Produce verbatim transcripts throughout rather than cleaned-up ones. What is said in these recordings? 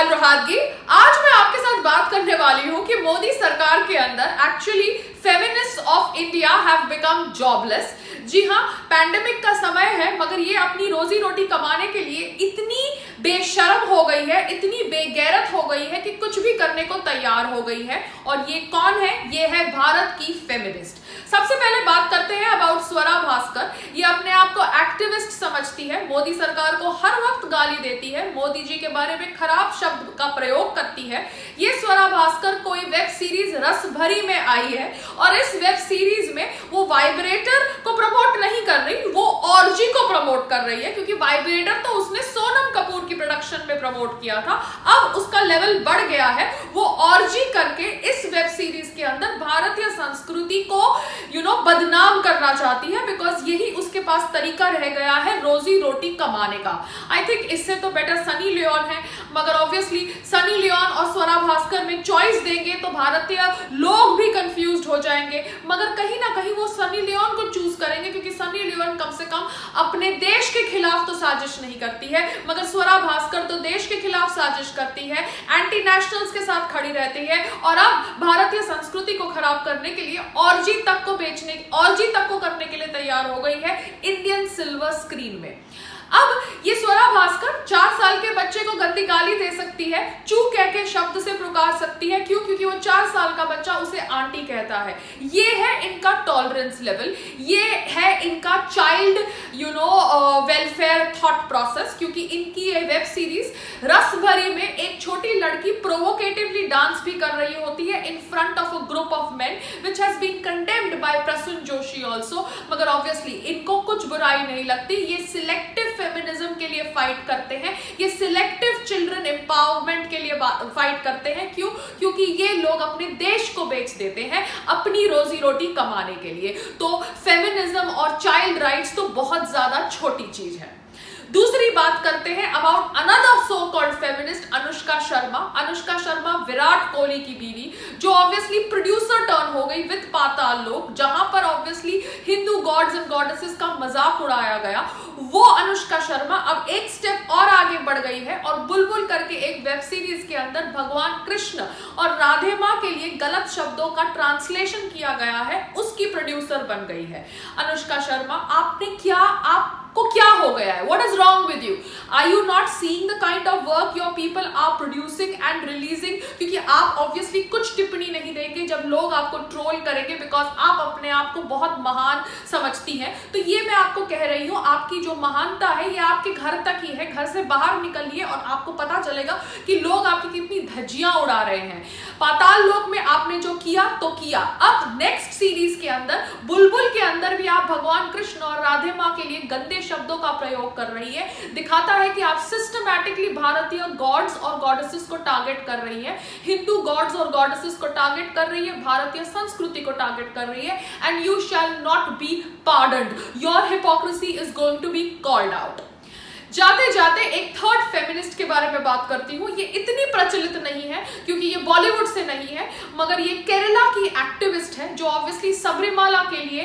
पायल रोहातगी। आज मैं आपके साथ बात करने वाली हूं कि मोदी सरकार के अंदर actually feminist of India have become jobless. जी हाँ, पैंडेमिक का समय है मगर ये अपनी रोजी रोटी कमाने के लिए इतनी बेशर्म हो गई है, इतनी बेगैरत हो गई है कि कुछ भी करने को तैयार हो गई है। और ये कौन है? ये है भारत की फेमिनिस्ट। सबसे पहले बात करते हैं अबाउट स्वरा भास्कर। ये अपने आप को एक्टिविस्ट समझती है, मोदी सरकार को हर वक्त गाली देती है, मोदी जी के बारे में खराब शब्द का प्रयोग करती है। ये स्वरा भास्कर कोई वेब सीरीज रस भरी में आई है और इस वेब सीरीज में वो वाइब्रेटर को प्रमोट नहीं कर रही, वो ऑर्जी को प्रमोट कर रही है, क्योंकि वाइब्रेटर तो उसने सोनम कपूर की प्रोडक्शन में प्रमोट किया था। अब उसका लेवल बढ़ गया है, वो ऑर्जी करके इस वेब सीरीज के अंदर भारतीय संस्कृति को यू नो बदनाम करना चाहती है, बिकॉज यही उसके पास तरीका रह गया है रोजी रोटी कमाने का। आई थिंक इससे तो बेटर सनी लियोन है, मगर ऑब्वियसली सनी लियोन और स्वरा भास्कर में चॉइस देंगे तो भारतीय लोग भी कंफ्यूज हो जाएंगे, मगर कहीं ना कहीं वो सनी लियोन को चूज करेंगे, क्योंकि सनी लियोन कम से कम अपने देश के खिलाफ तो साजिश नहीं करती है, मगर स्वरा भास्कर तो देश के खिलाफ साजिश करती है, एंटी नेशनल्स के साथ खड़ी रहती है और अब भारतीय संस्कृति को खराब करने के लिए ऑर्जी तक को बेचने ऑर्जी तक को करने के लिए तैयार हो गई है इंडियन सिल्वर स्क्रीन में। अब ये स्वरा भास्कर चार साल के बच्चे को गंदी गाली दे सकती है, चू कह के शब्द से पुकार सकती है। क्यों? क्योंकि वो चार साल का बच्चा उसे आंटी कहता है। ये है इनका टॉलरेंस लेवल, ये है इनका child you know welfare thought process. क्योंकि इनकी ये वेब सीरीज रस भरी में एक छोटी लड़की प्रोवोकेटिवली डांस भी कर रही होती है in front of a group of men, which has been condemned by Prasoon Joshi also. मगर ऑब्वियसली इनको कुछ बुराई नहीं लगती, ये सिलेक्टिव फेमिनिज्म के लिए फाइट करते हैं, ये सिलेक्टिव चिल्ड्रन एम्पावरमेंट के लिए फाइट करते हैं। क्यों? क्योंकि ये लोग अपने देश को बेच देते हैं अपनी रोजी रोटी कमाने के लिए। तो फेमिनिज्म और चाइल्ड राइट्स तो बहुत ज्यादा छोटी चीज है। दूसरी बात करते हैं about another so called feminist, Anushka Sharma. Anushka Sharma Virat Kohli की बीवी, जो ऑब्वियसली प्रोड्यूसर टर्न हो गई विद पाताल लोक, जहां पर obviously Hindu gods and goddesses का मजाक उड़ाया गया। वो अनुष्का शर्मा अब एक स्टेप और आगे बढ़ गई है और बुलबुल करके एक वेब सीरीज के अंदर भगवान कृष्ण और राधे माँ के लिए गलत शब्दों का ट्रांसलेशन किया गया है, उसकी प्रोड्यूसर बन गई है अनुष्का शर्मा। आपने क्या आप को क्या हो गया है? What is wrong with you? Are you not seeing the kind of work your people are producing and releasing? क्योंकि आप obviously कुछ टिप्पणी नहीं देंगे जब लोग आपको ट्रोल करेंगे, बिकॉज आप अपने आप को बहुत महान समझती हैं। तो ये मैं आपको कह रही हूँ, आपकी जो महानता है ये आपके घर तक ही है। घर से बाहर निकलिए और आपको पता चलेगा कि लोग आपकी कितनी धज्जियां उड़ा रहे हैं। पाताल लोक में आपने जो किया तो किया, अब नेक्स्ट सीरीज के अंदर बुलबुल के अंदर भी आप भगवान कृष्ण और राधे माँ के लिए गंदे शब्दों का प्रयोग कर रही है। दिखाता है कि आप सिस्टमैटिकली भारतीय गॉड्स और गॉडेसेस को टारगेट कर रही है, हिंदू गॉड्स और गॉडेसेस को टारगेट कर रही है, भारतीय संस्कृति को टारगेट कर रही है। And you shall not be pardoned, your hypocrisy is going to be called out. जाते जाते एक थर्ड फेमिनिस्ट के बारे में बात करती हूँ। ये इतनी प्रचलित नहीं है क्योंकि ये बॉलीवुड से नहीं है, मगर ये केरला की एक्टिविस्ट है, जो ऑब्वियसली सबरीमाला के लिए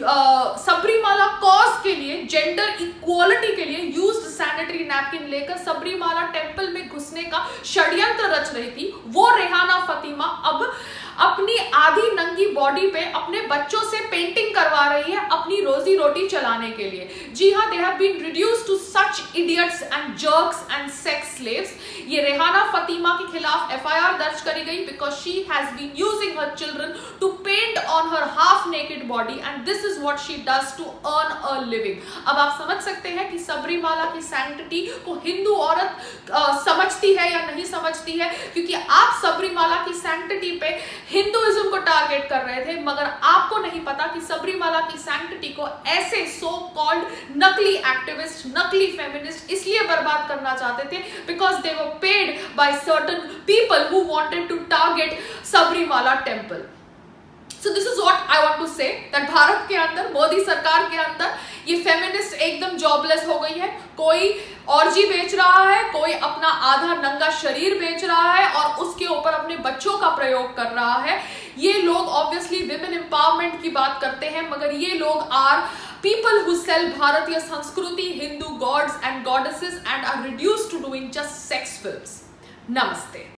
सबरीमाला कॉज के लिए, जेंडर इक्वालिटी के लिए यूज्ड सैनिटरी नैपकिन लेकर सबरीमाला टेंपल में घुसने का षड्यंत्र रच रही थी। वो रेहाना फतीमा अब अपनी आधी नंगी बॉडी पे अपने बच्चों से पेंटिंग करवा रही है अपनी रोजी रोटी चलाने के लिए। जी हाँ, they have been reduced to such idiots and jerks and sex slaves। ये रेहाना फतीमा के खिलाफ एफ आई आर दर्ज करी गई because she has been using her children to paint on her half naked body and this is what she does to earn a living। अब आप समझ सकते हैं कि सबरीमाला की सैंक्टिटी को हिंदू औरत आ, समझती है या नहीं समझती है, क्योंकि आप सबरीमाला की सैंक्टिटी पे हिंदुइज्म को टारगेट कर रहे थे, मगर आपको नहीं पता कि सबरीमाला की सैंक्टिटी को ऐसे सो कॉल्ड नकली एक्टिविस्ट, नकली फेमिनिस्ट इसलिए बर्बाद करना चाहते थे because they were paid by certain people who wanted to target Sabarimala temple. So this is what I want to say, that Bharat के अंदर, मोदी सरकार के अंदर ये फेमिनिस्ट एकदम जॉबलेस हो गई है। कोई ऑर्जी बेच रहा है, कोई अपना आधा नंगा शरीर बेच रहा है और उसके ऊपर अपने बच्चों का प्रयोग कर रहा है। ये लोग ऑब्वियसली विमेन एम्पावरमेंट की बात करते हैं, मगर ये लोग are people who sell Bharatiya Sanskriti, Hindu gods and goddesses and are reduced to doing just sex films. नमस्ते।